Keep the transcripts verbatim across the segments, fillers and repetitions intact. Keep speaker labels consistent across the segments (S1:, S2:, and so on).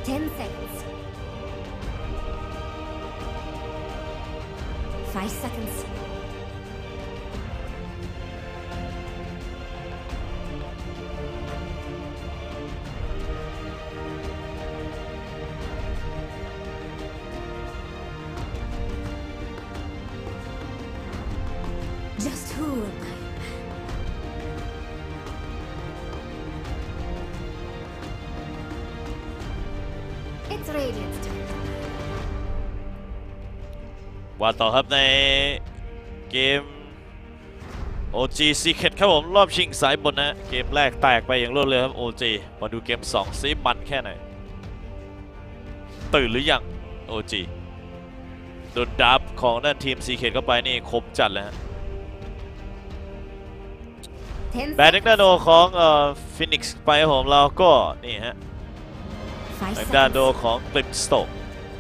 S1: ten seconds. Five seconds. Just who am I? It's Radiant's turn.
S2: ว่าต่อครับในเกม โอ จี Secret ครับผมรอบชิงสายบนนะเกมแรกแตกไปอย่างรวดเร็วครับ โอ จี มาดูเกมสองซิมันแค่ไหนตื่นหรือยัง โอ จี โดนดับของด้านทีม Secret เข้าไปนี่คมจัดเลยฮะแบนเด็กดาโนของเอ่อฟินิกซ์ไปครับผมเราก็นี่ฮะแบนดาโนของกลิมสโตก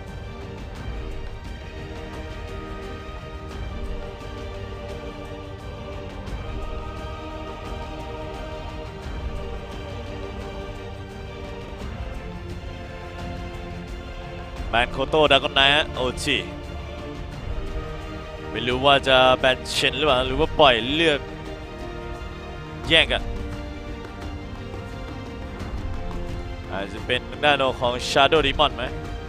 S2: แบนโคโต้ดากอนไนท์โอจีไม่รู้ว่าจะแบนเชนหรือเปล่าหรือว่าปล่อยเลือกแย่งกันอาจจะเป็นด้านโนของ Shadow Demon ไหม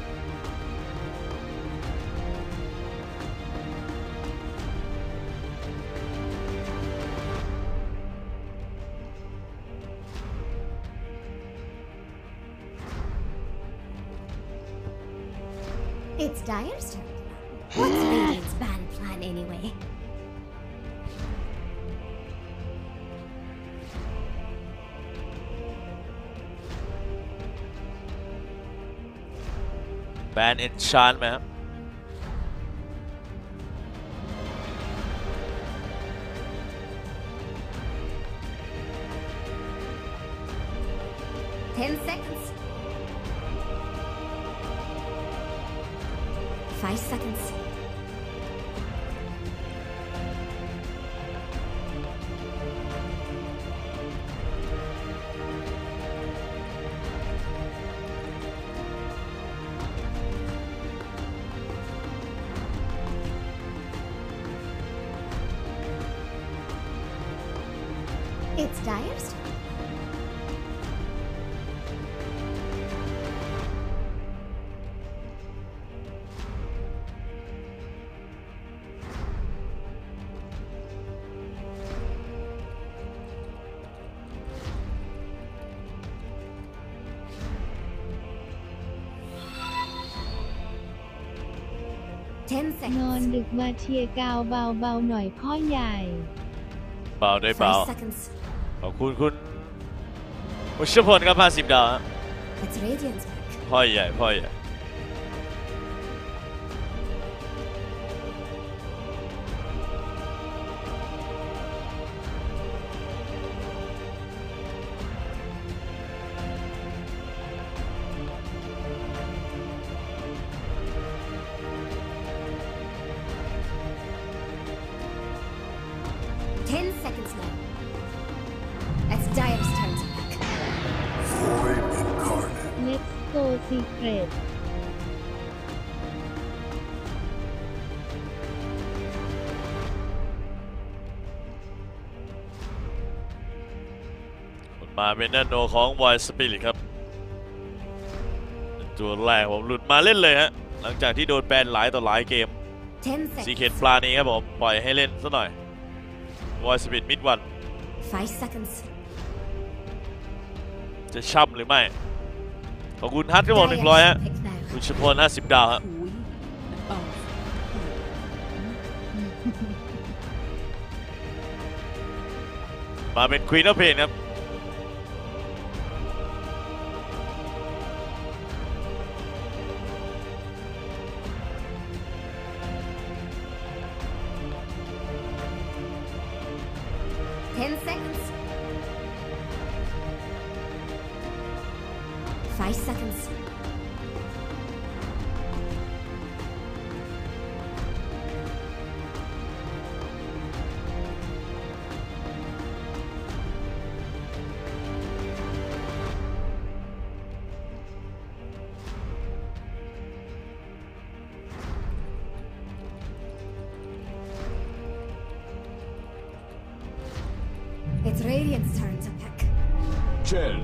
S1: It's Dire's turn. What's Radiant's ban plan anyway?
S2: Ban Enchant ไหมครับ
S1: Ten seconds. Five seconds. It's Dire's turn. Ten
S3: นอน
S1: seconds.
S3: ดึกมาเชียร์กาวเบาๆหน่อยพ่อใหญ่
S2: เบาได้เบา
S1: Five seconds.
S2: ขอบคุณคุณอุชพลครับห้าสิบดาว
S1: It's Radiant's back.
S2: พ่อใหญ่พ่อใหญ่
S1: Ten seconds now. It's Dire's turn to back.
S4: Void incarnate.
S3: Let's go Secret
S2: มาเป็นด้านโนของ Void Spirit ครับตัวแรกผมหลุดมาเล่นเลยฮะหลังจากที่โดนแบนหลายต่อหลายเกม
S1: Ten
S2: ซีเค
S1: seconds.
S2: ปลานี้ครับผมปล่อยให้เล่นซะหน่อย Void Spirit มิดวัน
S1: Five seconds.
S2: จะช่ำหรือไม่ขอบคุณฮัทครับผมหนึ่งร้อยฮะ
S1: Dire's pick now.
S2: คุณชพลห้าสิบดาวฮะมาเป็น Queen of Pain ครับ
S1: Ten seconds. Five seconds. It's Radiant's turn to pick.
S4: Ten.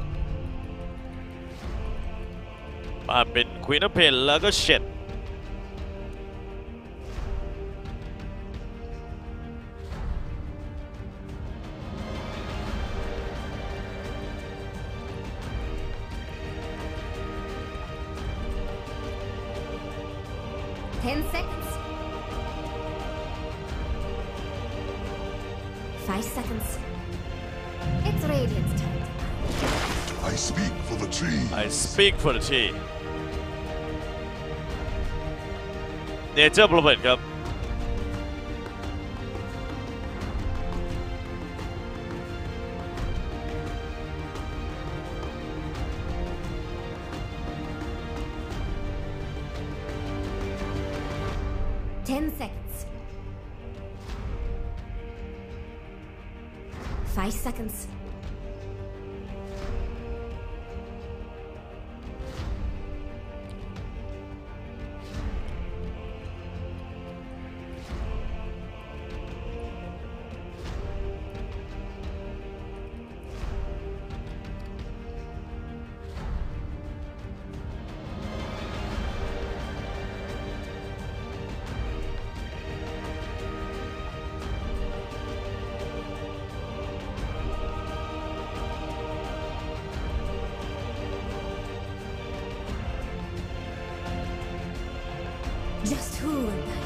S2: มาเป็นควีนเพนแล้วก็เช็ด
S1: Ten seconds. Five seconds. It's Radiant's turn to pick.
S4: I speak for the tree.
S2: I speak for the team เนเจอร์โปรเบตครับ
S1: Ten seconds. Five seconds. Just who am I?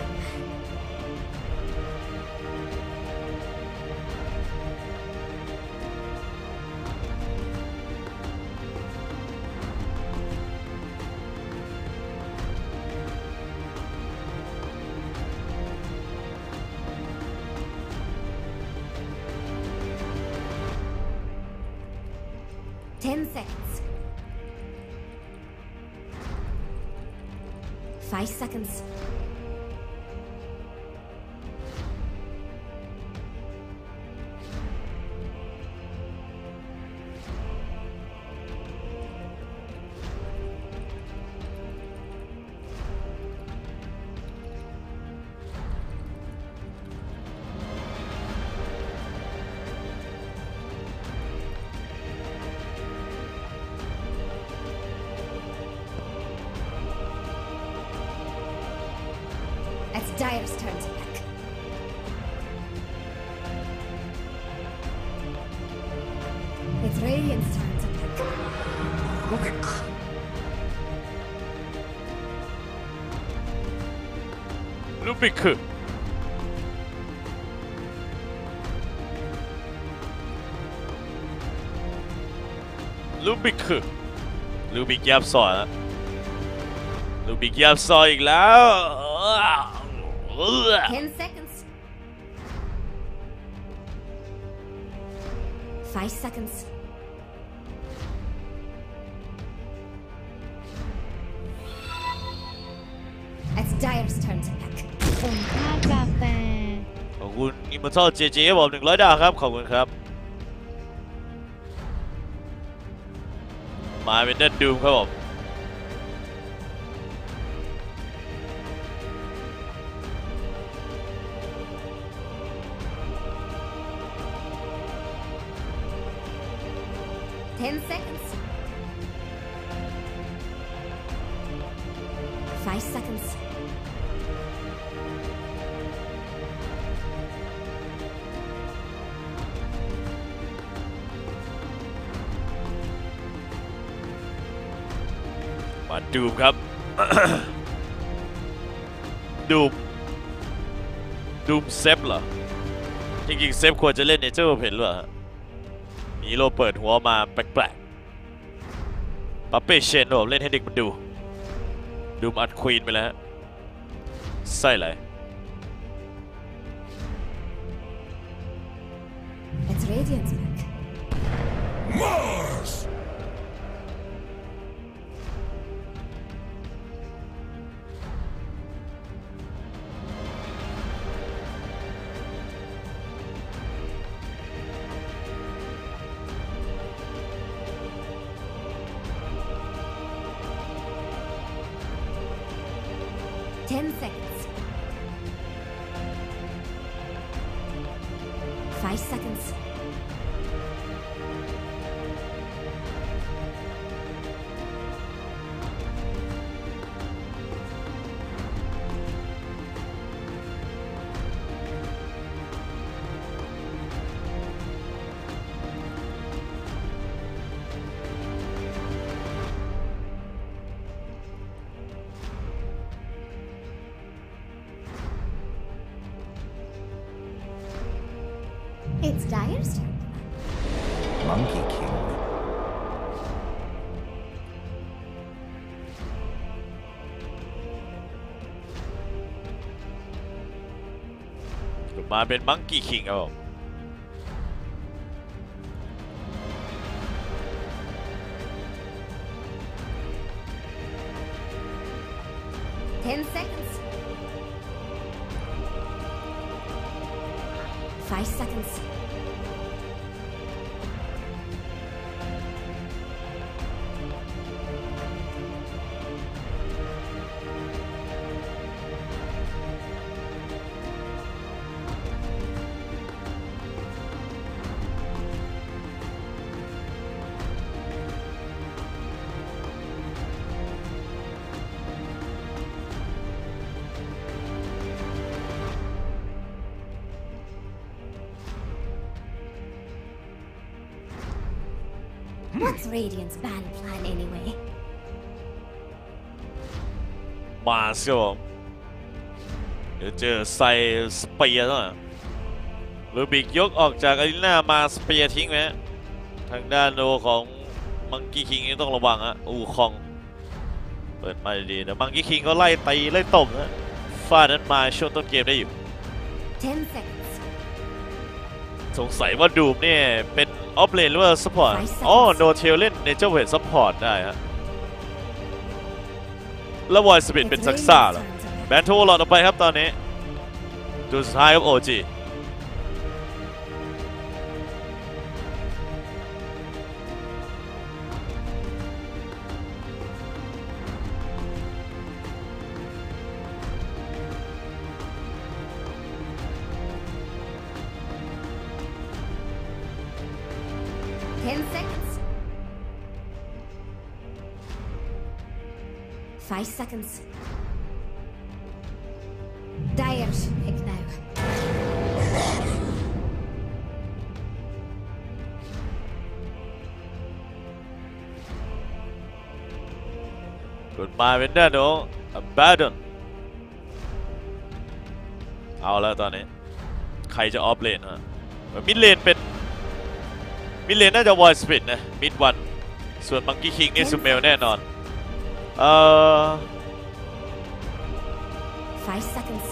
S1: Ten seconds. Five seconds. It's Dire's turn to pick. It's Radiant's turn to pick.
S4: Look.
S2: ลูบิกคือลูบิกคือลูบิกยับซอยนะลูบิกยับซอยอีกแล้ว
S1: Ten seconds. Five seconds. It's Dire's turn to pick.
S3: ส่งค่ากาแฟ
S2: ขอบคุณอิมมอร์ทัลเจเจบอกหนึ่งร้อยดาวครับขอบคุณครับมาเป็นเดินดูมครับผม
S1: Ten seconds. Five seconds.
S2: มาดูมครับ ดูมดูมเซฟเหรอจริงๆเซฟควรจะเล่นเนเจอร์เพนหรือเปล่าฮะนีโรเปิดหัวมาแปลกๆปั๊บเป้เชนผมเล่นให้เด็กมันดูดูมอัดควีนไปแล้วฮะใส่เลย
S1: It's Radiant's pick.
S4: Mars.
S1: Ten seconds. Five seconds. It's Dire's turn.
S5: Monkey King.
S2: มาเป็นมังกี้คิงครับผม
S1: Ten seconds. Five seconds. What's Radiant's ban plan anyway?
S2: มาสิครับผมเดี๋ยวเจอใส่สเปียร์แล้วลูบิกยกออกจากอารีนามาสเปียร์ทิ้งไหมทางด้านโนของมังกี้คิงนี่ต้องระวังอะอูคองเปิดมาดีๆแต่มังกี้คิงก็ไล่ตีไล่ตบนะฟาดนั้นมาช่วงต้นเกมได้อยู่
S1: Ten seconds.
S2: สงสัยว่าดูมเนี่ยเป็นออฟเลนหรือว่าซัพพอร์ตอ๋อโนเทลเล่นเนเจอร์เวทซัพพอร์ตได้ฮะแล้ววอยสปิดเป็นซักซ่าเหรอแบนโทหลอดออกไปครับตอนนี้ดูสุดท้ายครับโอจี
S1: Ten seconds. Five seconds. Dire should pick now.
S2: กดมาเป็นด้านโน้บาดอนเอาแล้วตอนนี้ใครจะออฟเลนฮะมิดเลนเป็นมิดเลนน่าจะวอยสปิดนะมิดวันส่วนมังกี้คิงนี่ซูเมลแน่นอนเอ่อ
S1: Five seconds.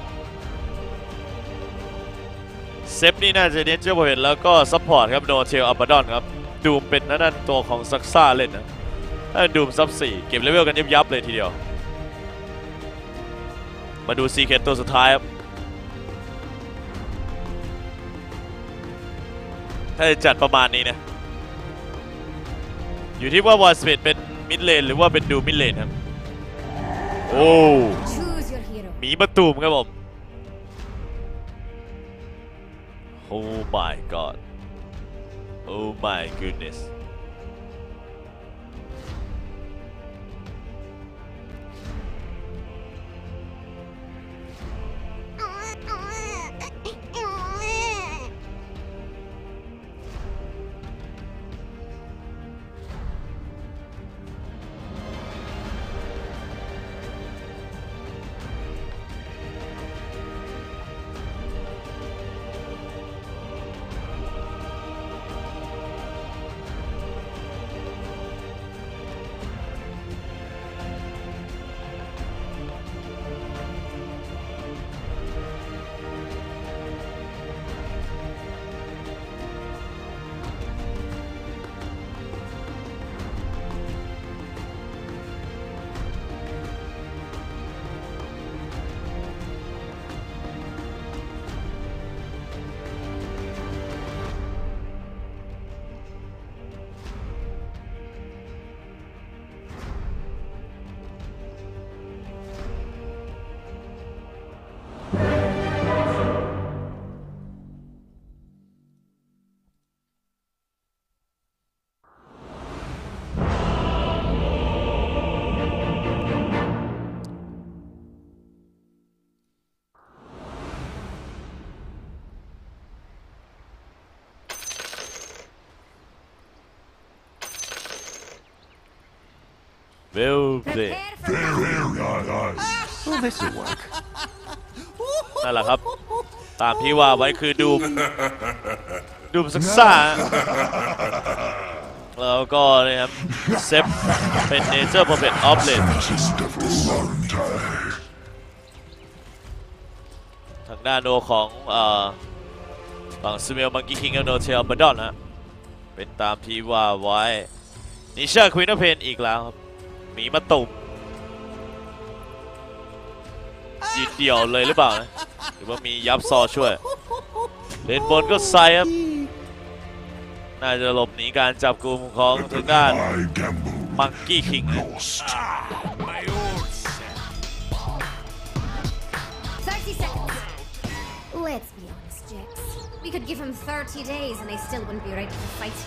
S2: เซฟนี่น่าจะเน้นเจ้าบอลแล้วก็ซัพพอร์ตครับโนเทลอัปดอนครับดูมเป็นนั่นตัวของซักซ่าเล่นนะถ้าดูมซับสี่เก็บเลเวลกันยับๆเลยทีเดียวมาดูซีเคทตัวสุดท้ายครับถ้าจะจัดประมาณนี้นะอยู่ที่ว่าวอลสเปดเป็นมิดเลนหรือว่าเป็นดูมิดเลนครับโอ้
S1: Choose your hero.
S2: หมีประตูมครับผม Oh my god Oh my goodness เวลเพลย์
S1: Prepare for
S4: Very nice.
S5: Well, this'll work.
S2: นั่นแหละครับตามที่ว่าไว้คือดูมดูมซักซ่าแล้วก็นี่ครับเซฟเป็นเนเจอร์พอเป็นออฟเลนทางด้านโนของฝั่งสเมลมังกี้คิงกับโนเทลบัดดอนฮะเป็นตามที่ว่าไว้นิชาควีนเพนอีกแล้วครับหมีมาตุ่มยืนเดี่ยวเลยหรือเปล่านะหรือว่ามียับซอช่วยเลนบนก็ไซครับน่าจะหลบหนีการจับกุมของทางด้านมังกี้คิง
S1: thirty seconds. Let's be honest, Jax. We could give him thirty days and they still wouldn't be ready to fight.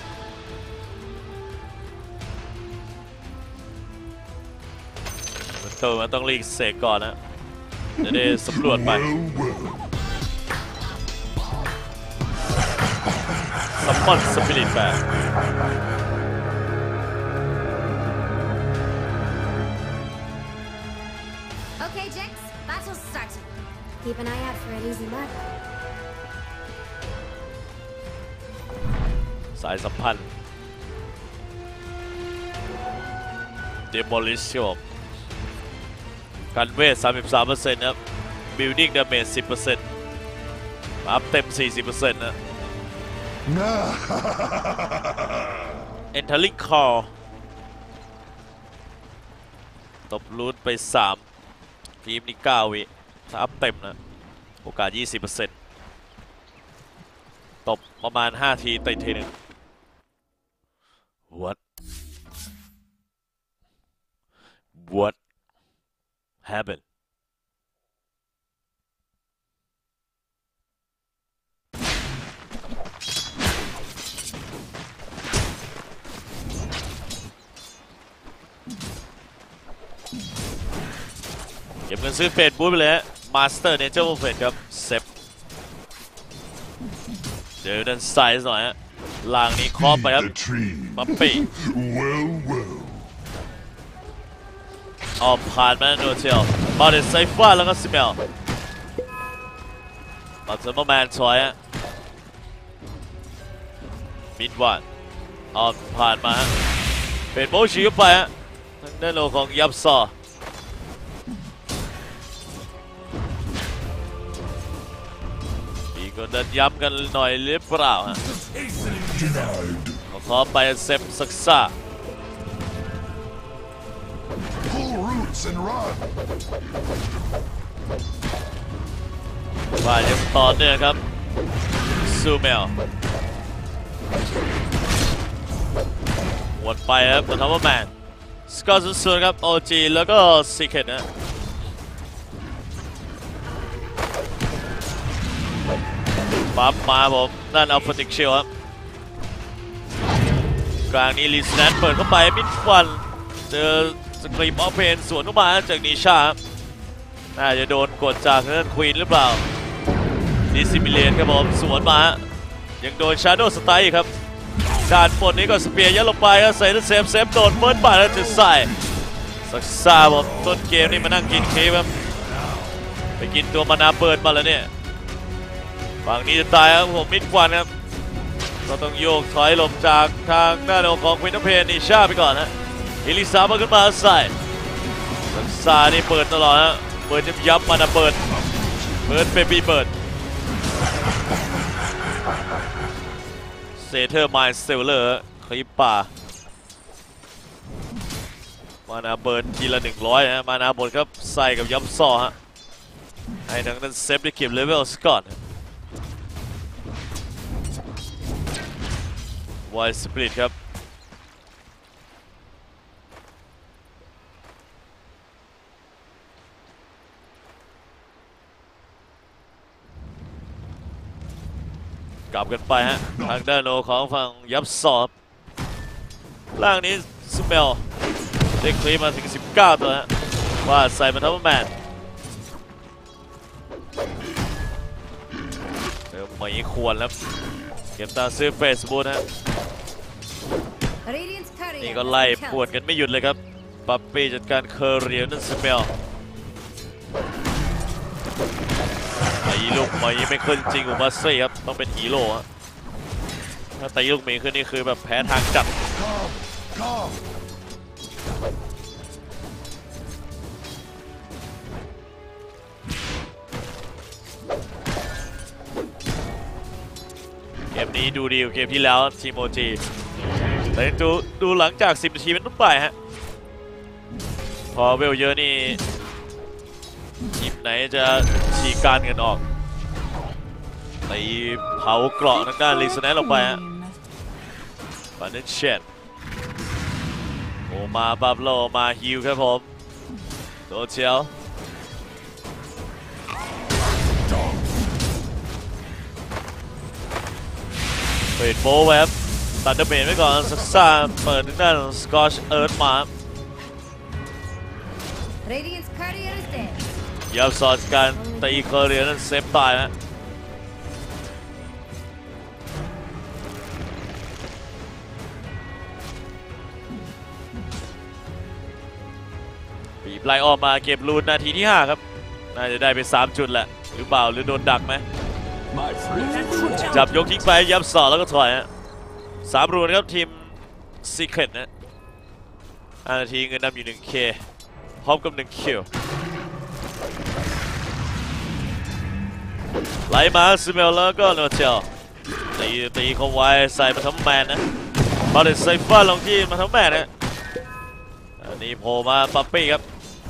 S2: มันเติมมันต้องรีเซ็กก่อนนะจะได้สำรวจไปซัมมอนสปิริตแบก
S1: Okay, Jax, battle's starting. Keep an eye out for an easy murder.
S2: สายสัมพันธ์ Demolish ครับกันเวท สามสิบสามเปอร์เซ็นต์ ครับ Building Damage สิบเปอร์เซ็นต์ อัพเต็ม สี่สิบเปอร์เซ็นต์ นะ Entering Call ตบรูทไปสามทีมนี้เก้าวิถ้าอัพเต็มนะโอกาส ยี่สิบเปอร์เซ็นต์ ตบประมาณห้าทีติดทีหนึ่ง What What happened เก็บเงินซื้อเฟดบูธไปเลยฮะมาสเตอร์เนเจอร์เฟดครับเซฟเดี๋ยวดันไซส์หน่อยฮะล่างนี้ครอบไปครับมาปีออกผ่านมาโนเทลมาเดนไซฟ้าแล้วก็ซิเมลมาเซอร์แมนชอยฮะมิดวันออกผ่านมาฮะเป็นโมชิเข้าไปฮะทางด้านโลของยับซอก็เดินย้ำกันหน่อยหรือเปล่าฮะขอไปเซฟซักซ่าว่ายังต่อเนื่องครับซูเมลวนไปครับตัวทัพเปอร์แมนสกอร์ศูนย์ครับโอจีแล้วก็ซีเคทนะปั๊บมาผมนั่นอัลฟาติกเชลครับกลางนี้ลีสแนนเปิดเข้าไปมิดฟันเจอสกรีมออฟเพนสวนเข้ามาจากนิชาน่าจะโดนกดจากนั่นควีนหรือเปล่าดิซิมิเลนครับผมสวนมายังโดนชาร์โดสไตล์ครับการฝนนี้ก็สเปียร์ยัดลงไปครับใส่เซฟเซฟโดนเปิดบาดแล้วจะใส่สักซาผมต้นเกมนี้มานั่งกินเคฟครับไปกินตัวมานาเปิดมาแล้วเนี่ยฝั่งนี้จะตายครับผมมิดฟันครับก็ต้องโยกถอยหลบจากทางหน้าโนของควินเพนนิชาไปก่อนฮะเอลิซามาขึ้นมาใส่สักซานี่เปิดตลอดฮะเปิดยับยับมานาเปิดเปิดเบบี้เปิดเซเทอร์ไมล์เซลเลอร์คลิปป่ามานาเบิร์นทีละหนึ่งร้อยฮะมานาหมดครับใส่กับยับซอฮะให้ทางนั้นเซฟได้เก็บเลเวลสก่อนไวสปริตครับกลับกันไปฮะทางด้านโนของฝั่งยับสอบล่างนี้ซูเมลได้คลีมาถึงสิบเก้าตัวฮะว่าใส่มันทัพแมนเดี๋ยวไม่ควรแล้วเก็บตาซื้อเฟซบุ๊กฮะนี่ก็ไล่ปวดกันไม่หยุดเลยครับปั๊ปปี้จัดการเคอร์เรียนั่นซูเมลตีลูกหมีไม่ขึ้นจริงอุมาเซ่ครับต้องเป็นฮีโร่ฮะถ้าตีลูกหมีขึ้นนี่คือแบบแพ้ทางจัด
S4: Come.
S2: เกมนี้ดูดีกว่าเกมที่แล้วทีมโอจีแต่ดูดูหลังจากสิบนาทีเป็นต้นไปฮะพอเวลเยอะนี่ทีมไหนจะฉีกการกันออกตีเผาเกราะทางด้านลิซแนนลงไปฮะฟานเดนเชนโอมาบาบโลมาฮิวครับผมโดเชียวเปิดโบว์ครับตัดดาเมจไว้ก่อนสักซ่าเปิดทางด้านสกอชเอิร์ธมา
S1: Radiant's courier is dead.
S2: ยับสอดการตีเคอร์เรียนั้นเซฟตายนะบีบไล่ออกมาเก็บลูนนาทีที่ห้าครับน่าจะได้ไปสามจุดแหละหรือเปล่าหรือโดนดักไหม
S4: My friend.
S2: จับยกทิ้งไปยับสอดแล้วก็ถอยฮะสามรูนครับทีมซีเคร็ตนะห้านาทีเงินนำอยู่ หนึ่งเค พร้อมกับหนึ่งคิวไหลมาซิเมลแล้วก็โนเทลตีตีเขาไว้ใส่มาทั้งแมนนะบอลเลนไซฟ้าลงที่มาทั้งแมนนะอันนี้โผล่มาปั๊ปปี้ครับ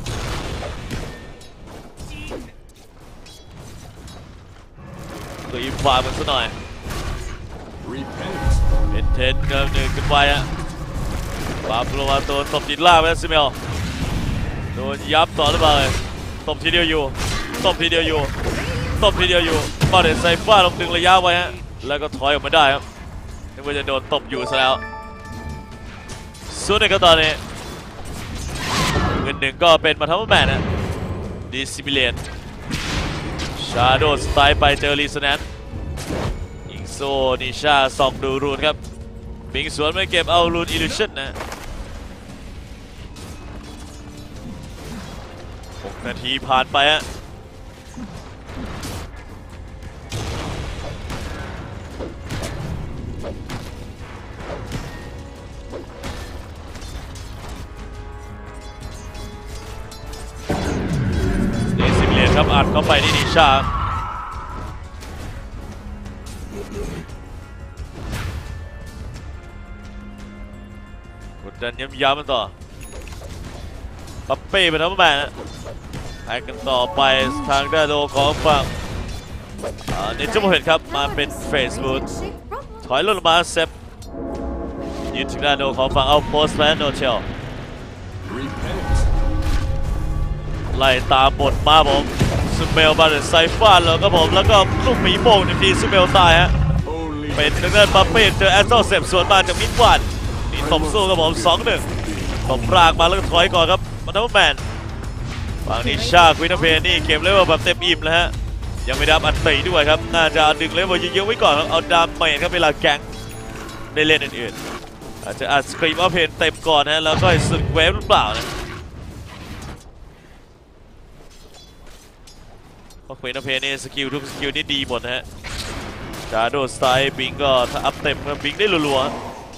S2: ตีฝ่ามันซะหน่อย
S4: Repent.
S2: เป็นเทนเงินหนึ่งขึ้นไปฮะปาปโลมาโดนตบติดล่าไปซิเมลโดนยับต่อหรือเปล่าตบทีเดียวอยู่ตบทีเดียวอยู่ตบทีเดียวอยู่บอลเลนไซฟ้าลงดึงระยะไว้ฮะแล้วก็ถอยออกมาได้ครับนึกว่าจะโดนตบอยู่ซะแล้วส่วนในก็ตอนนี้เงินหนึ่งก็เป็นมาทั้งแมนนะดิซิบิเลนชาโดสไตล์ไปเจอรีสแนนยิงโซนิชาส่องดูรูนครับบิงสวนไม่เก็บเอารูนอิลูชั่นนะหกนาทีผ่านไปฮะดิซิบิเลนครับอัดเข้าไปที่นิชากดดันย้ำๆมันต่อปั๊ปเป้ไปทั้งแมนนะไปกันต่อไปทางด้านโลของฝั่งเนเจอร์โมเห็นครับมาเป็นเฟสบูทถอยลงมาเซฟยืนถึงด้านโลของฝั่งเอาโพสต์แมนโนเชล
S4: Repent.
S2: ไล่ตามบทมาผมซูเมลมาเดนไซฟ้าแล้วก็ผมแล้วก็ลูกหมีโป่งในทีซูเมลตายฮะ
S4: Only
S2: เป็นทางด้านปั๊ปเป้เจอแอสโซเซฟสวนมาจากมิดวันนี่ตบสู้กับผม สองหนึ่ง ตบรากมาแล้วก็ถอยก่อนครับมาทั้งแมนฝั่งนี้ชาควินเพนนี่เก็บเลเวลแบบเต็มอิ่มแล้วฮะยังไม่ได้อันตีด้วยครับน่าจะดึงเลเวลเยอะๆไว้ก่อนครับเอาดามเมจครับเวลาแก๊งได้เล่นอื่นๆอาจจะอัดสกรีมเอาเพนเต็มก่อนฮะแล้วก็สึกเวฟหรือเปล่านะเพราะควินเพนนี่สกิลทุกสกิลนี่ดีหมดนะฮะจาโดสไตล์บิงก็ถ้าอัพเต็มก็บิงได้รัวๆ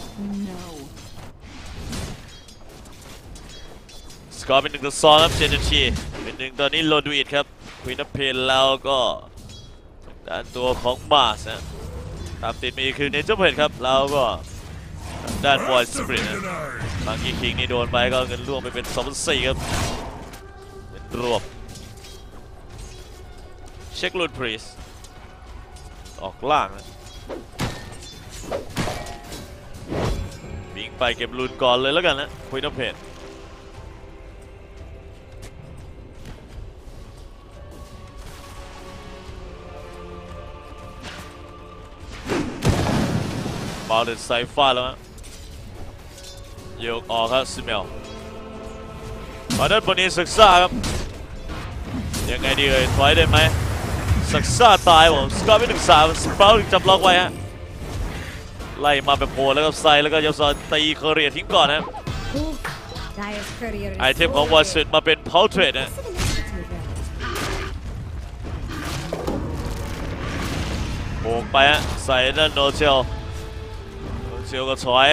S2: สกอร์เป็นหนึ่งต่อสองครับเจนชีเป็นหนึ่งตอนนี้โลดูอิดครับควินเพนแล้วก็ด้านตัวของมาสนะตามติดมีคือเนเจอร์เพนครับแล้วก็ด้านบอยสปริตนะบางกีคิงนี่โดนไปก็เงินร่วงไปเป็นสองพันสี่ครับเป็นรวมเช็คลูดพรีสออกล่างนะบิงไปเก็บลูนก่อนเลยแล้วกันนะควินเพนบอลเดินไซฟ้าแล้วฮะโยกออกครับซิเมลมาด้านบนนี้ศึกษาครับยังไงดีเลยถอยได้ไหมศึกษาตายผมสกอร์ไม่ถึงสามสปราวถึงจับล็อกไว้ฮะไล่มาแบบโผล่แล้วก็ไซแล้วก็ยับซ้อนตีเคอเรียทิ้งก่อนนะ
S1: Dire's courier is
S2: ไอเทมของวอร์ซิตมาเป็นเพาเทรดนะ
S1: What's an initiative
S2: โบกไปฮะใส่ด้านโนเชลโนเชลก็ถอย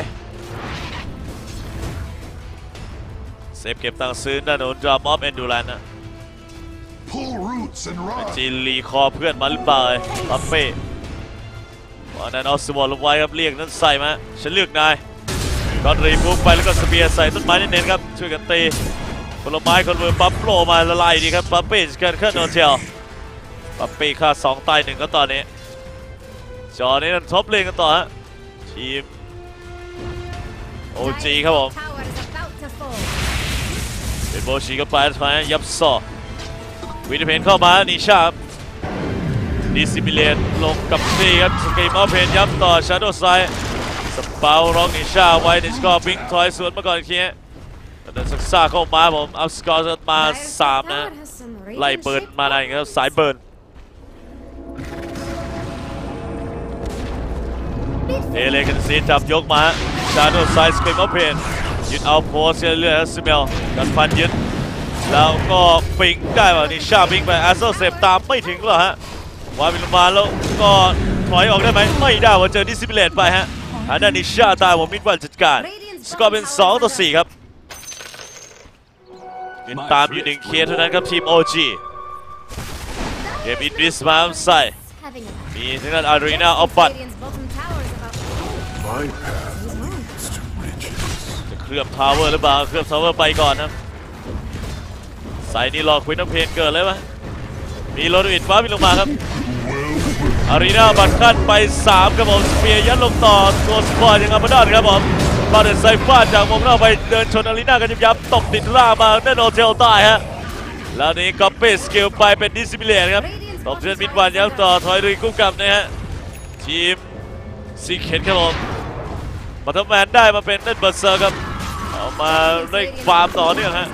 S2: เซฟเก็บตังค์ซื้อด้านโนนดรามอฟเอนดูแลนนะ
S4: Pull roots and run.
S2: จีรีคอเพื่อนมาหรือเปล่าปัปเป้วันนั้นเอาสวอลลงไว้ครับเรียกนั้นใส่มาฉันเลือกนายก็รีบุกไปแล้วก็สเปียร์ใส่ต้นไม้เน้นๆครับช่วยกันตีผลไม้คนมือปั๊บโผล่มาละลายดีครับปัปเป้สแกนขึ้นโนเชลปัปเป้ฆ่าสองตายหนึ่งก็ตอนนี้จอนี้นั่นท็อปเลนกันต่อฮะทีมโอจีครับผม
S1: Tower is about to fall.
S2: เป็นโบชีก็ไปท้ายยับซอวินเพนเข้ามานิชาดิซิมิเลนลงกับตีครับสกีมอเพนย้ำต่อชาโดไซสเปาร้องนิชาไว้ในสกอร์บิงถอยสวนมาก่อนอีกทีแต่ศึกษาเข้ามาผมเอาสกอร์มา
S1: Dyer's
S2: สาม
S1: tower
S2: นะ
S1: has some
S2: ไล่
S1: radiant
S2: เบิร์น
S1: shape
S2: มาได้ครับสายเบิร์นเอเลกันซีจับยกมาชาโดไซสกีมอเพนยึดเอาโพสเรื่อยๆซิเมลกันฟันยึดแล้วก็ปิงได้แบบนิชาปิงไปอาร์เซลเซฟตามไม่ถึงหรอฮะวาบิลมาแล้วก็ถอยออกได้ไหมไม่ได้ว่าเจอดิซิมิเลนไปฮะทางด้านนิชาตายผมมิดวันจัดการสกอร์เป็นสองต่อสี่ครับยืนตามอยู่หนึ่งเคสเท่านั้นครับทีม โอ จี เกมอินดิสมาใส่
S1: Having a
S2: มีทางด้านอารีนาเอาปัด
S1: Radiant's bottom tower is about to fall.
S4: My path leads to riches.
S2: จะเคลือบทาวเวอร์หรือเปล่าเคลือบทาวเวอร์ไปก่อนนะใส่นี่รอควินน้ำเพนเกิดเลยไหมมีโรดวินฟ้าบินลงมาครับอารีนาบัตรขั้นไปสามครับผมสเปียร์ยัดลงต่อตัวสปอร์ตยังอามาดอนครับผมบาเดนไซฟ้าจากมุมนอกไปเดินชนอารีนากันยับๆตกติดล่ามาแน่นอนเทลตายฮะแล้วนี้ก็เปสกิลไปเป็นดิซิมิเลนครับตบเชือนมิดวันยับต่อถอยลุยกู้กลับนะฮะทีมซีเคนครับผมมาทำแมนได้มาเป็นเล่นเบอร์เซอร์ครับเอามาเร่งฟาร์มต่อเนื่องฮะ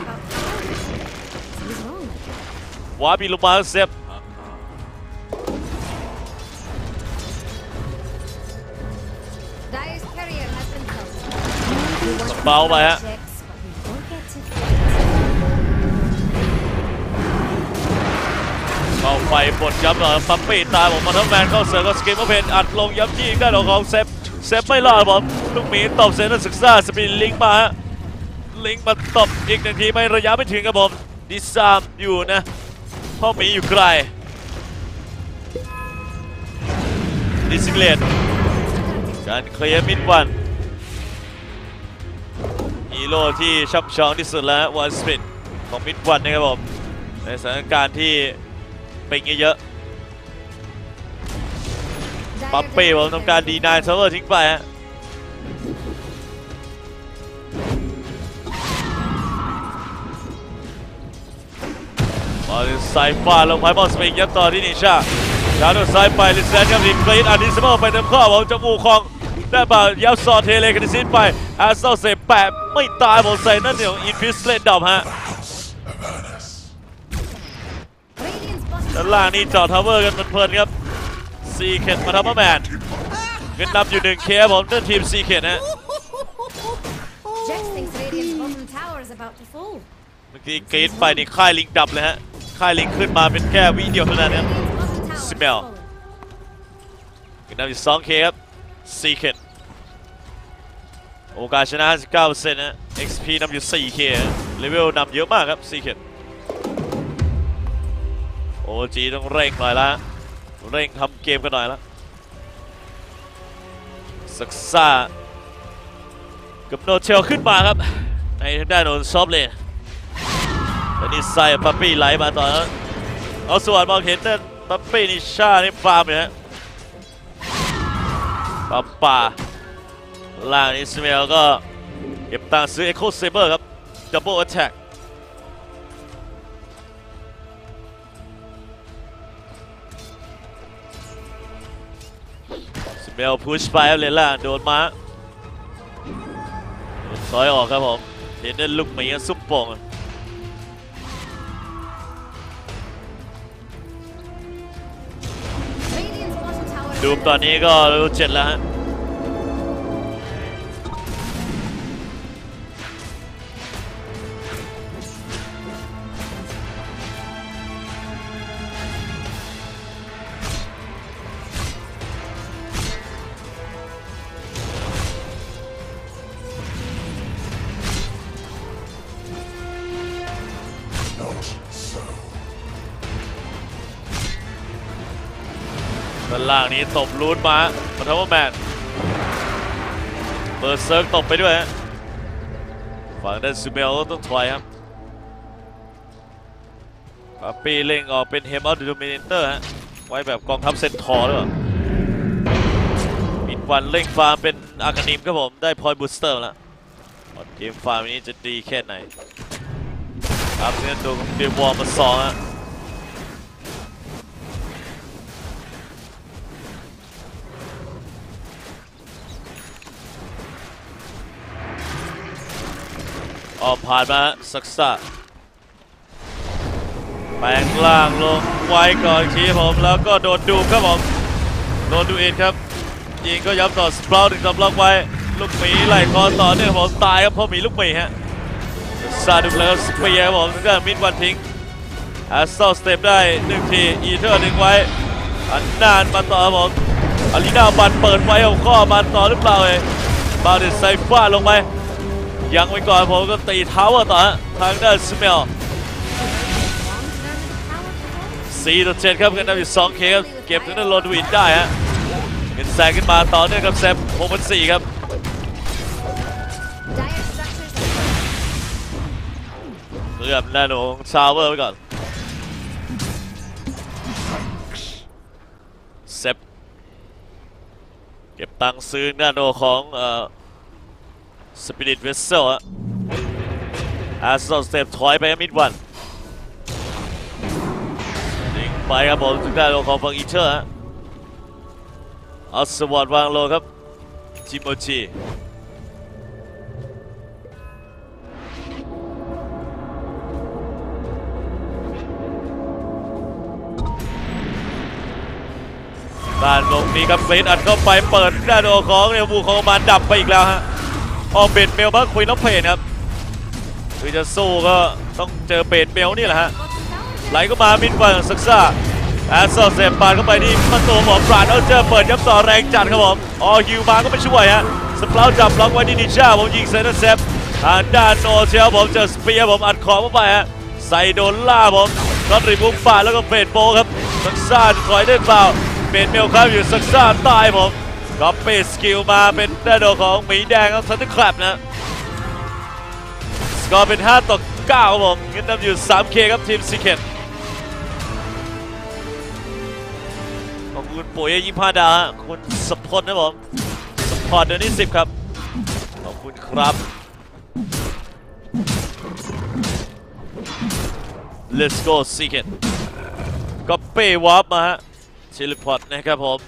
S2: วาบีลูมาเซฟ
S1: Dyer's carrier has been killed.
S2: เบาไปฮะ
S1: Checks, but we won't get to
S2: เข้าไปบดย้ำหน่อยปั๊มปีตายผมมาทั้งแมนเข้าเสือก็สกิมเพนอัดลงย้ำยิงได้ของเซฟเซฟไม่รอดผมลูกหมีตบเซนนักศึกษาสปีดลิงมาฮะลิงมาตบอีกหนึ่งทีไม่ระยะไม่ถึงครับผมดิซามอยู่นะพ่อหมีอยู่ไกลดิซิเลนการเคลียร์มิดวันฮีโร่ที่ช่ำชองที่สุดแล้ววันสปินของมิดวันนะครับผมในสถานการณ์ที่เป็นเยอะๆปั๊มเป้ผมทำการดีนายเซิร์ฟเวอร์ทิ้งไปฮะบอลไซฟ้าลงไปบอลสปินยัดต่อที่นิชาชาโดว์ซ้ายไปลิซแลนด์ครับทีมกรีนอาร์ดิสเมอร์ไปเต็มข้อผมจะมูคองได้ป่ายับซอเทเลกันซินไปอาร์เซลเซฟแปะไม่ตายผมใส่นั่นเดี๋ยวอินฟิสเลนดอมฮะด้านล่างนี่จอดทาวเวอร์กันเพลินๆครับซีเคนมาทำมาแมนเงินนำอยู่หนึ่งเคผมนั่นทีมซีเคนฮะ
S1: Jax thinks Radiant's bottom tower is about to fall.
S2: เมื่อกี้กรีดไปนี่ค่ายลิงดับเลยฮะค่ายลิงขึ้นมาเป็นแค่วิเดียวเท่านั้นครับ
S1: Radiant's bottom tower is
S2: Smell.
S1: falling.
S2: เงินนำอยู่สองเคครับซีเคนโอกาสชนะ ห้าสิบเก้าเปอร์เซ็นต์ นะ เอ็กซ์ พี นำอยู่ สี่เค เลเวลนำเยอะมากครับซีเคนโอ จี ต้องเร่งหน่อยละเร่งทำเกมกันหน่อยละซักซ่ากับโนเชลขึ้นมาครับในทางด้านโนนซอฟเลยแล้วนี่ไซปัปปี้ไหลมาต่อแล้วเอาส่วนมองเห็นนั่นปัปปี้นิชานี่ฟาร์มเลยฮะปั๊มป่าล่างอิสมาเอลก็เก็บตังค์ซื้อเอ็กโคเซเบอร์ครับดับเบิลแอตแทกอิสมาเอลพุชไปเลยล่างโดนมาถอยออกครับผมเห็นได้ลูกหมีซุปโป่งดูตอนนี้ก็รู้เจ็ดแล้วฮะด้านล่างนี้ตบรูทมามาทำว่าแมนเบิร์ดเซิร์กตบไปด้วยฮะฝั่งด้านซูเมลต้องถอยครับปั๊ปปี้เล่งออกเป็นเฮมออฟเดอะโดมิเนเตอร์ฮะไว้แบบกองทัพเซนทอร์ด้วยมิดวันเล่งฟาร์มเป็นอาคานิมครับผมได้พอยต์บูสเตอร์แล้วเกมฟาร์มนี้จะดีแค่ไหนครับเนื้อตัวของเดวอร์มาสองฮะออกผ่านมาซักซ่าแปลงล่างลงไว้ก่อนทีผมแล้วก็โดนดูครับผมโดนดูเอ็นครับยิงก็ย้ำต่อสปราวถึงสำล็อกไว้ลูกหมีไหลคอต่อเนื่องผมตายครับเพราะมีลูกหมีฮะซาดุแล้วสเปียร์ผมก็มิดวันทิ้งแอสโซสเต็ปได้หนึ่งทีอีเทอร์ดึงไว้อันนานมาต่อครับผมอารีนาบันเปิดไว้เอาข้อมาต่อหรือเปล่าเองบาเดไซฟ้าลงไปยังไว้ก่อนผมก็ตีเท้าต่อทางด้านสเมลสี่ต่อเจ็ดครับกันนำอยู่สองเคครับเก็บถึงด้านโรดวินได้ฮะเงินแซงขึ้นมาต่อเนื่องกับแซมหกพันสี่ครับเลือบหน้าหนูชาวเวอร์ไปก่อนเซฟเก็บตังค์ซื้อหน้าโนของเอ่อสปิริตเวสเซลฮะอาร์ซอนสเต็ปถอยไปมิดวันยิงไปครับผมถึงหน้าโนของฝั่งอีเทอร์ฮะเอาสวอตวางโลครับจิโมจิด้านลงนี้ครับเบนอัดเข้าไปเปิดหน้าโนของเนวูของมันดับไปอีกแล้วฮะออกเบนเมลบ้างคุยน้องเพนครับคือจะสู้ก็ต้องเจอเบนเมลนี่แหละฮะไหลก็มามิดวันซักซ่าแอสซอลเซปปานเข้าไปที่ประตูหมอปราดเอาเจอเปิดยับต่อแรงจัดครับผมออฮิวมาก็ไม่ช่วยฮะสปลาวจับล็อกไว้ที่นิชาผมยิงเซนเซปทางด้านโนเชียวผมเจอสเปียร์ผมอัดคอเข้าไปฮะใส่โดนล่าผมรอดริบุ้งฝ่าแล้วก็เฟดโบครับซักซ่าถอยได้เปล่าเบนเมลครับอยู่ซักซ่าตายผมก็เปสกิลมาเป็นหน้าโดของหมีแดงครับซันต์คลับนะสกอร์เป็นห้าต่อเก้าครับผมเงินนำอยู่ สามเค ครับทีมซีเคทขอบคุณปุ๋ยยี่สิบห้าดาวฮะคุณสปอร์ตนะผมสปอร์ตเดือนที่สิบครับขอบคุณครับ Let's go ซีเคทก็เป้วาร์ปมาฮะชิลิพอตนะครับผม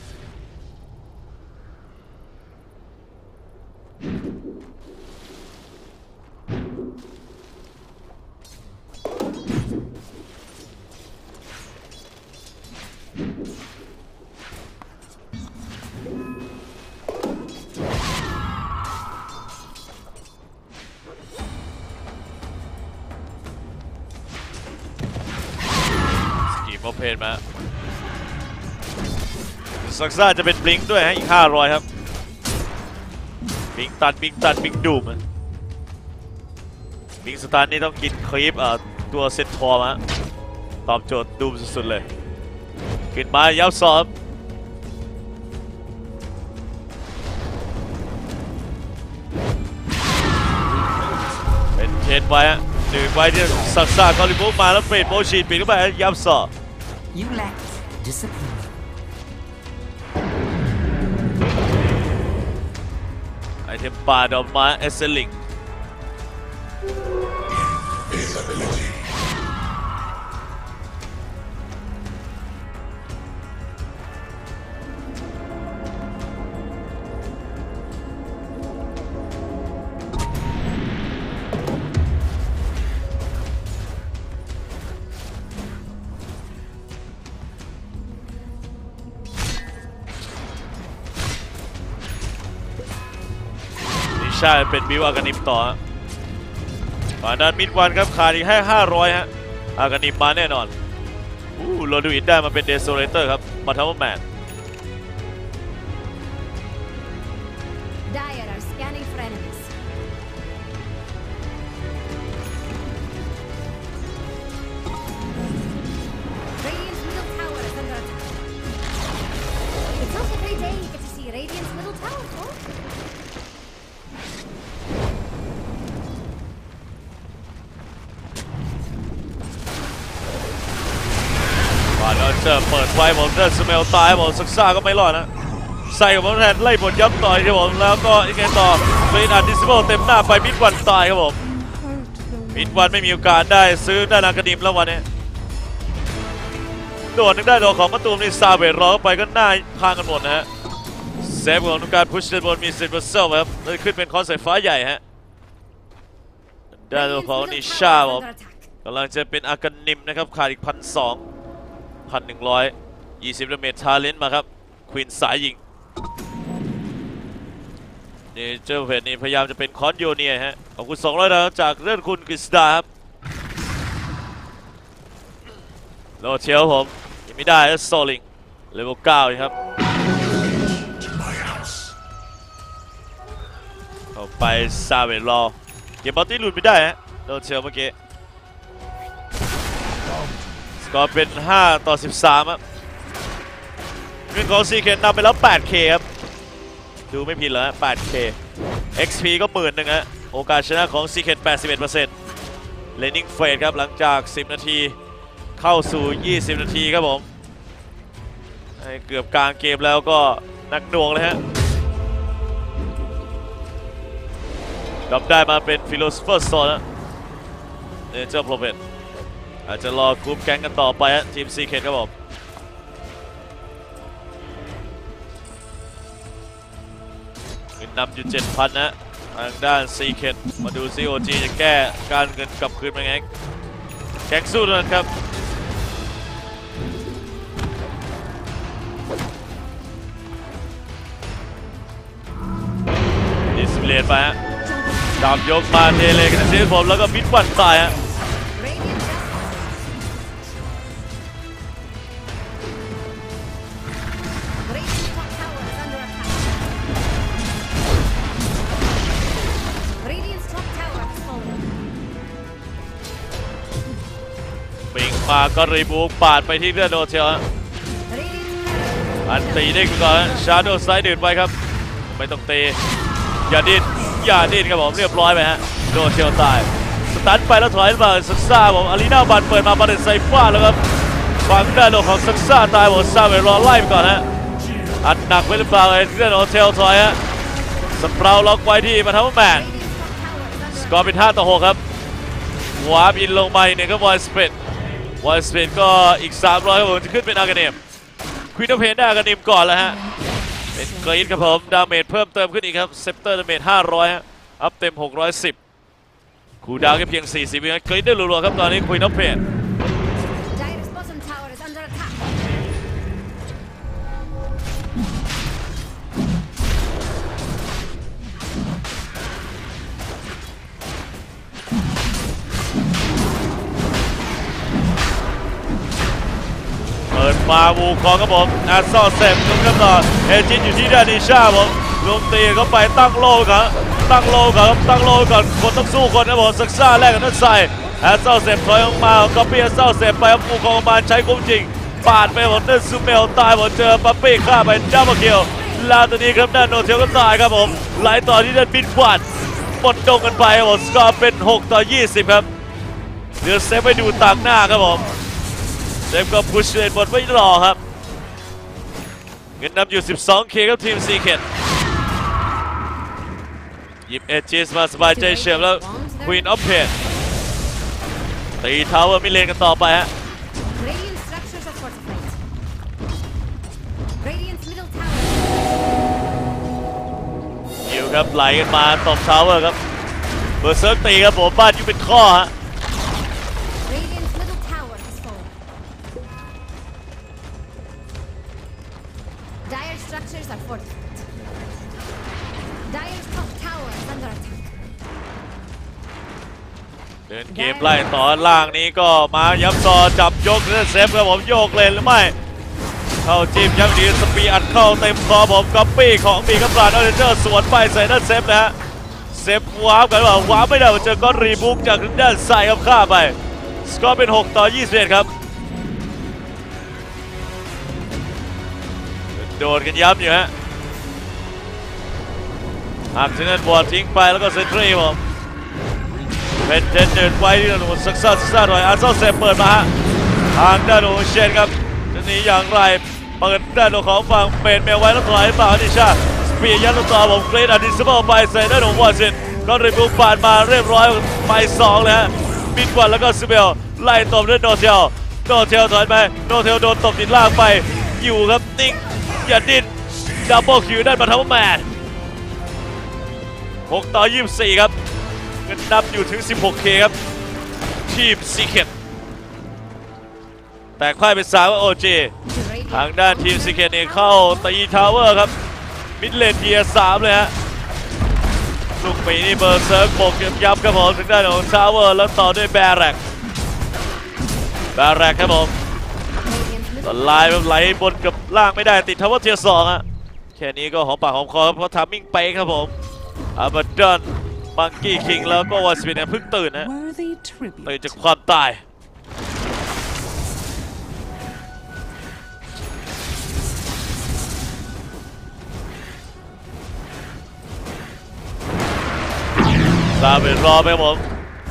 S2: โอเพนมาซักซ่าจะเป็นบลิงด้วยฮะอีกห้าร้อยครับบลิงตันบลิงตันบลิงดูมบลิงสตาร์นี่ต้องกินคลิปเอ่อตัวเซนทอร์มาตอบโจทย์ดูมสุดๆเลยขึ้นมายับซ้อมเป็นเทนไว้ฮะดึงไว้ที่ซักซ่ากอลิบุกมาแล้วเฟดโมชีนปีนเข้าไปยับซ้อม
S6: You lack discipline.
S2: ไอเทมป่าดอกไม้เอเซลิงใช่เป็นบิวอากานิมต่อฝั่งด้านมิดวันครับขาดอีกแค่ห้าร้อยฮะอากานิมมาแน่นอนอู้โรดูอินได้มาเป็นเดโซเลเตอร์ครับมาทำว่าแมน
S1: Dire are scanning for enemies. Radiant's middle tower is under attack.
S2: อร์เปิดไฟผมเดอร์สเมลตายผมซักซ่าก็ไม่รอดนะใส่กับผมแทนไล่บทย้ำต่อยครับผมแล้วก็ยังไงต่อเฟรนอัดดิสเบิลเต็มหน้าไปมิดวันตายครับผมมิดวันไม่มีโอกาสได้ซื้อด้านหลังกระดิ่มแล้ววันนี้โดดนึงได้โดดของประตูนี่ซาเวตรอไปก็หน้าพางกันหมดนะฮะเซฟของการพุชเดนบอลมีเซนเวอร์เซลครับเลยขึ้นเป็นคอนสายฟ้าใหญ่ฮะด้านของนิชาผมกำลังจะเป็นอากานิมนะครับขาดอีกพันสองพันหนึ่งร้อยยี่สิบดาเมจทาเลนต์มาครับควีนสายยิงนี่เจ้าเพจนี่พยายามจะเป็นคอนโยเนียฮะขอบคุณสองร้อยดาวจากเรื่องคุณกฤษดาครับโลเชลผมยังไม่ได้แล้วโซลิงเลเวลเก้าครับเข้าไปซาเวลรอเก็บบอลที่หลุดไม่ได้ฮะโลเชลเมื่อกี้สกอร์เป็นห้าต่อสิบสามครับเงินของซีเคนนำไปแล้ว แปดเค ครับดูไม่ผิดแล้ว แปดเค เอ็กซ์ พี ก็หมื่นหนึ่งฮะโอกาสชนะของซีเคน แปดสิบเอ็ดเปอร์เซ็นต์ เลนนิ่งเฟสครับหลังจากสิบนาทีเข้าสู่ยี่สิบนาทีครับผมเกือบกลางเกมแล้วก็นักหน่วงเลยฮะดับได้มาเป็นฟิโลสเฟอร์โซนนะเนเจอร์โปรเฟตอาจจะรอกรุ๊ปแก๊งกันต่อไปฮะทีมซีเคนครับผมเงินนำอยู่ เจ็ดพัน นะทางด้านซีเคนมาดูซีโอจีจะแก้การเงินกลับคืนมาไงแก๊งสู้ด้วยครับดิสเพลย์ไปฮะดาบยกมาเทเลกันเซฟผมแล้วก็มิดวันตายฮะปิงมาก็รีบูปาดไปที่เลือดโดเทลฮะอันตีได้ก่อนชาร์โดไซด์ดื่นไปครับไม่ต้องตีอย่าดิ้นอย่าดิ้นครับผมเรียบร้อยไปฮะโดเทลตายสตันไปแล้วถอยมาซักซ่าผมอารีนาบันเปิดมาบาเดนไซฟ้าแล้วครับฝั่งด้านของซักซ่าตายผมซาเวรอไล่ไปก่อนฮะอัดหนักไปหรือเปล่าไอ้เรื่องโดเทลถอยฮะสเปราล็อกไว้ที่มาทำแมนสกอร์เป็นห้าต่อหกครับวาร์ปอินลงไปเนี่ยก็วอยสเปดวอยสเปดก็อีกสามร้อยครับผมจะขึ้นเป็นอากาเนมควีนเพนได้อากาเนมก่อนแล้วฮะเป็นกรีดครับผมดาเมจเพิ่มเติมขึ้นอีกครับเซปเตอร์ดาเมจห้าร้อยฮะอัพเต็มหกร้อยสิบคูดาวแค่เพียงสี่สิบวิกรีดได้รัวๆครับตอนนี้ควีนเพนเปิดมาวูคองครับผมอาร์ซอเซมลุกขึ้นต่อเอจินอยู่ที่ดานิชาผมลงตีเข้าไปตั้งโลครับตั้งโลครับตั้งโลก่อนคนต้องสู้คนนะผมซักซ่าแรกกับนัทไซอาร์ซอเซมถอยออกมาก็เปียร์ซอเซมไปครับวูคองมาใช้คุ้มจริงปาดไปหมดเนซูเมลตายหมดเจอปั๊ปปี้ฆ่าไปดับเบิลคิลลาตัวนี้ครับด้านโนเทลก็ตายครับผมไหลต่อที่ด้านบินควันหมดตรงกันไปครับผมสกอร์เป็นหกต่อยี่สิบครับเดือดเซฟไปดูต่างหน้าครับผมเซฟก็พุชเลนบอลไม่รอครับเงินนำอยู่ สิบสองเค ครับทีมซีเคนหยิบเอจิสมาสบายใจเฉียบแล้วควีนออฟเพนตีทาวเวอร์มิเลนกันต่อไปฮะยิวครับไหลกันมาตบทาวเวอร์ครับเบอร์เซิร์กตีครับผมบ้านอยู่เป็นข้อฮะ
S1: Structures are fortified. Dire's top tower is under attack.
S2: เดินเกมไล่ต่อล่างนี้ก็มายับซอจับยกเซฟครับผมโยกเลนหรือไม่เข้าจิ้มยังดีสปีอัดเข้าเต็มคอผมก๊อปปี้ของมีกับปราดออเรนเจอร์สวนไปใส่ด้านเซฟนะฮะเซฟว้าวกันว่าว้าวไม่ได้เจอก้อนรีบุกจากด้านซ้ายครับฆ่าไปสกอร์เป็นหกต่อยี่สิบเอ็ดครับโดนกันยับอยู่ฮะหักถึงนั้นบอลทิ้งไปแล้วก็เซนทรีผมเป็นเทนเดินไว้ที่ถนนซักซ่าซักซ่าหน่อยอาร์เซลเซฟเปิดมาฮะทางด้านโอเชียนครับจะนี้อย่างไรเปิดด้านของฝั่งเมนเมลไว้แล้วถอยเปล่านิชาสปียันลูกต่อผมกรีดอดิสเบิลไปใส่ด้านของวอชินก็รีบุกผ่านมาเรียบร้อยไปสองเลยฮะมิดวันแล้วก็ซิเบลไล่ตบด้วยโนเทลโนเทลถอยไปโนเทลโดนตบติดล่างไปอยู่ครับนิ่งอย่าดิ้นดับเบิลคิวด้านมาทัพแมนหกต่อยี่สิบสี่ครับเงินนับอยู่ถึง สิบหกเค ครับทีมซีเคทแต่ค่ายเป็นสามว่าโอเจทางด้านทีมซีเคทเนี่ยเข้าตีทาวเวอร์ครับมิดเลนเทียร์สามเลยฮะลูกปีนี่เบอร์เซิร์กโบกยับครับผมทางด้านของทาวเวอร์แล้วต่อด้วยแบร์แร็กแบร์แร็กครับผมตลายแบบไหลบนกับล่างไม่ได้ติดทาวเวอร์เทียร์สองฮะแค่นี้ก็หอมปากหอมคอเพราะทามมิ่งไปครับผมอาบัดดอนมังกี้คิงแล้วก็วอสปินเนี่ยเพิ่งตื่นนะตื่นจากความตายซาเบนรอไปครับผม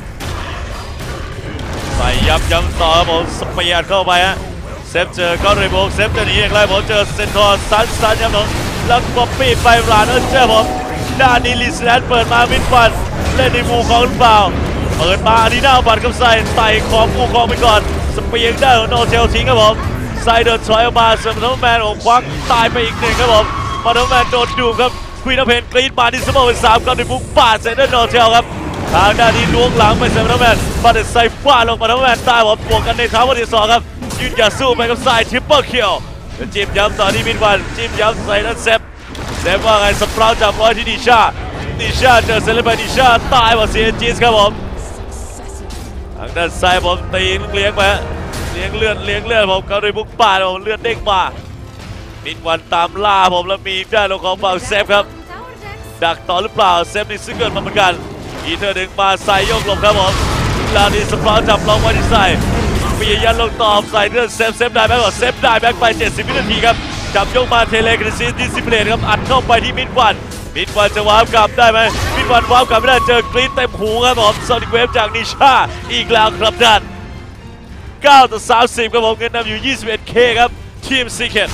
S2: ใส่ยับย้ำต่อครับผมสเปียร์เข้าไปฮะเซฟเจอก็รีโบกเซฟจะหนีอย่างไรผมเจอเซนทอร์ซันซันครับผมแล้วก็ปีดไปร้านเออเจอผมด้านนี้ลิสแลนเปิดมามิดฟันเล่นในมูของหรือเปล่าเปิดมาอันนี้หน้าบัตรกับไซไต่ของมูของไปก่อนสเปียร์ได้ของโนเทลทิ้งครับผมไซเดินถอยออกมาเซอร์มาร์แมนของควักตายไปอีกหนึ่งครับผมมาร์แมนโดนดูครับควีนเพนกรีดมาดิสโมเป็นสามกับในบุกปาดเซนเดอร์โนเทลครับทางด้านนี้ล้วงหลังไปเซอร์มาร์แมนมาเด็ดไซฟ้าลงมาร์แมนตายผมบวกกันในเท้าวันที่สองครับยืนหยัดสู้ไปกับไซทริปเปิลคิลจิ้มย้ำต่อที่มินวันจิ้มย้ำใส่นั่นเซฟเซฟว่าไงสปราวจับร้อยที่นิชานิชาเจอเซเลบนิชาตายว่าเสียจีสครับผมทางด้านซ้ายผมตีเลี้ยงไปเลี้ยงเลือดเลี้ยงเลือดผมเขาด้วยบุกป่าผมเลือดเด้งมามินวันตามล่าผมแล้วมีด้านของฝั่งเซฟครับดักต่อหรือเปล่าเซฟนี่ซึ่งเกิดมาเหมือนกันอีเธอดึงมาใส่ยกลงครับผมลาดีสปราวจับลงไว้ที่ใส่ปียันลงตอบใส่เลือดเซฟเซฟได้แบ็กก่อนเซฟได้แบ็กไปเจ็ดสิบวินาทีครับจับยกมาเทเลกริซิสดิสซิเพลนครับอัดเข้าไปที่มินวันมินวันจะวาร์ปกลับได้ไหมมินวันวาร์ปกลับไม่ได้เจอกรีนเต็มหูครับผมโซนิกเวฟจากนิชาอีกแล้วครับดันเก้าต่อสามสิบครับผมเงินนำอยู่ ยี่สิบเอ็ดเค ครับทีมซีเคท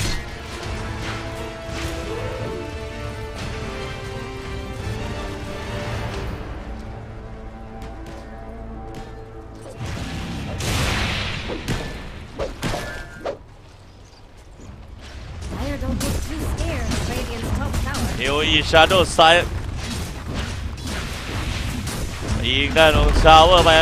S2: เอโออีชาร์โดไซด์อีกด้านของชาวเวอร์ไป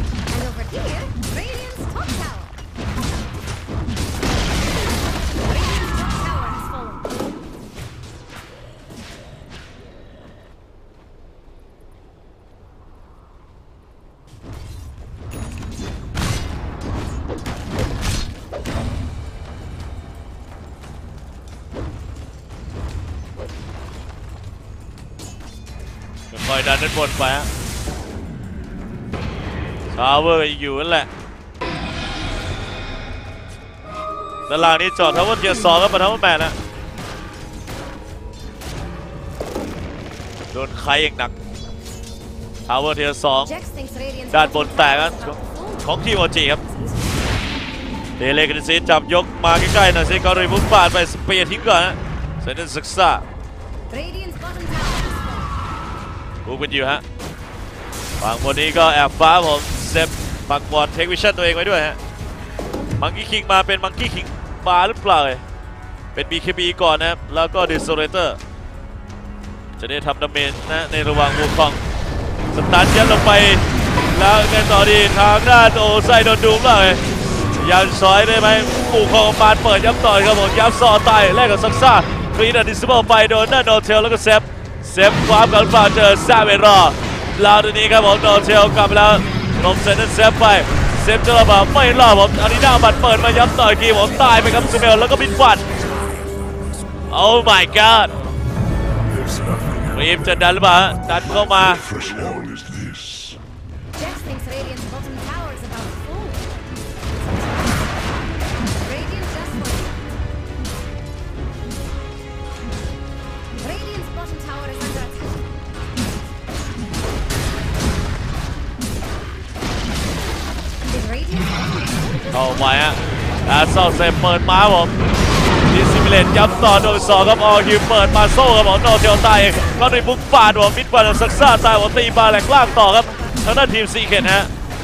S2: คอยดันด้านบนไปฮะชาวเวอร์อยู่นั่นแหละด้านล่างนี้จอดทาวเวอร์เทียร์สองครับมาทาวเวอร์แมนนะโดนใครอย่างหนักทาวเวอร์เทียร์สองด้านบนแตกนะของทีมโอจีครับเดเลกันซีจับยกมาใกล้ๆหน่อยสิเขาเลยพุ่งปาดไปสเปียร์ทิ้งก่อนนะเซนต์ศึกษาบุกเป็นอยู่ฮะฝั่งบนนี้ก็แอบฟ้าผมเซฟปักบอลเทควิชั่นตัวเองไว้ด้วยฮะมังกี้คิงมาเป็นมังกี้คิงมาหรือเปล่าเป็น บี เค บี ก่อนนะครับแล้วก็ดิสโซเรเตอร์จะได้ทำดาเมจนะในระหว่างวูคองสตาร์ทยัดลงไปแล้วไงต่อดีทางด้านโอไซโดนดูมเลยยันซอยได้ไหมวูคองปาดเปิดยับต่อยครับผมยับซอตายแลกกับซักซ่าคลีนดิสเบิลไปโดนหน้าโนเทลแล้วก็เซฟเซฟความกันฝ่าเจอซาเวรอลาวตัวนี้ครับผมโดนเทลกลับไปแล้วลงเซนต์เซฟไปเซฟจะระบาดไม่รอดผมอาริน่าบัตรเปิดมาย้ำต่อยทีผมตายไปครับสเมลแล้วก็บินฟันโอ้ my god รีบจะดันหรือเปล่าดันเข้ามาเข้าไปฮะอาซอลเซเปิดมาผมดิซิมิเลตย้ำต่อโดยสองครับออคิวเปิดมาโซ่ครับผมโนเทลตายก็ในบุกฟาดผมมิดบอลซักซ่าตายผมตีบาแหลกล่างต่อครับทางด้านทีมซีเคนฮะ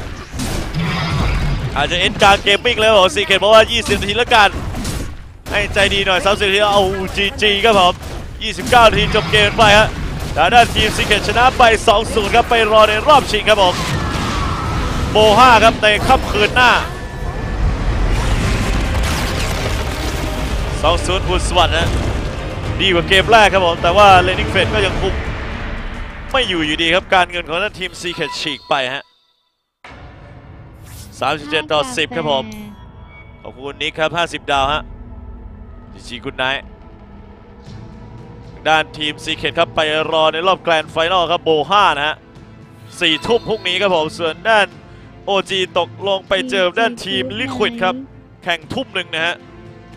S2: อาจจะเอ็นกลางเกมมิ่งเลยผมซีเคนบอกว่ายี่สิบนาทีแล้วกันให้ใจดีหน่อยสามสิบนาทีเอาจีจีครับผมยี่สิบเก้านาทีจบเกมไปฮะทางด้านทีมซีเคนชนะไป สองศูนย์ ครับไปรอในรอบชิงครับผมโบห้าครับในค่ำคืนหน้าสองศูนย์บุญสวัสดิ์นะดีกว่าเกมแรกครับผมแต่ว่าเลนิงเฟนก็ยังคุมไม่อยู่อยู่ดีครับการเงินของทีมซีเคนฉีกไปฮะสามสิบเจ็ดต่อสิบครับผมขอบคุณนิกครับห้าสิบดาวฮะจีจีกุนไนท์ด้านทีมซีเคนครับไปรอในรอบแกรนด์ไฟนอลครับโบห้านะฮะสี่ทุ่มพรุ่งนี้ครับผมส่วนด้าน โอ จี ตกลงไปเจอด้านทีมลิควิดครับแข่งทุ่มหนึ่งนะฮะ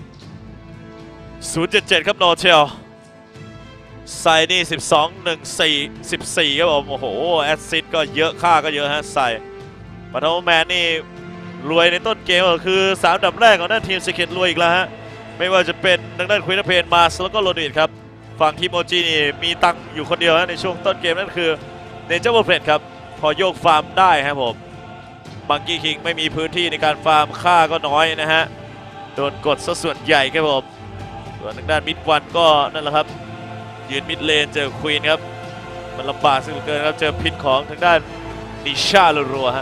S2: ศูนย์เจ็ดเจ็ดครับโนเทลไซนี่สิบสอง หนึ่ง สี่ สิบสี่ครับผมโอ้โหแอสซิสต์ก็เยอะค่าก็เยอะฮะไซปาโทแมนนี่รวยในต้นเกมก็คือสามอันดับแรกของด้านทีมซีเคทรวยอีกแล้วฮะไม่ว่าจะเป็นทางด้านควินเพนมาสแล้วก็โรดิดครับฝั่งทีม โอ จี นี่มีตังค์อยู่คนเดียวฮะในช่วงต้นเกมนั่นคือเนเจอร์โบเพลตครับพอโยกฟาร์มได้ครับผมบังกี้คิงไม่มีพื้นที่ในการฟาร์มค่าก็น้อยนะฮะโดนกดซะส่วนใหญ่ครับผมส่วนทางด้านมิดวันก็นั่นแหละครับยืนมิดเลนเจอควีนครับมันลำบากสุดเกินครับเจอพิษของทางด้านนิชาลัวๆฮะ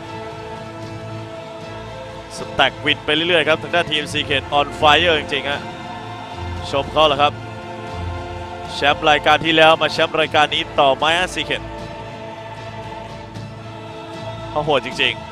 S2: สแต็กวินไปเรื่อยๆครับทางด้านทีมซีเคนออนไฟเออร์จริงๆฮะชมเขาแหละครับแชมป์รายการที่แล้วมาแชมป์รายการนี้ต่อไหมฮะซีเคนเขาโหดจริงๆ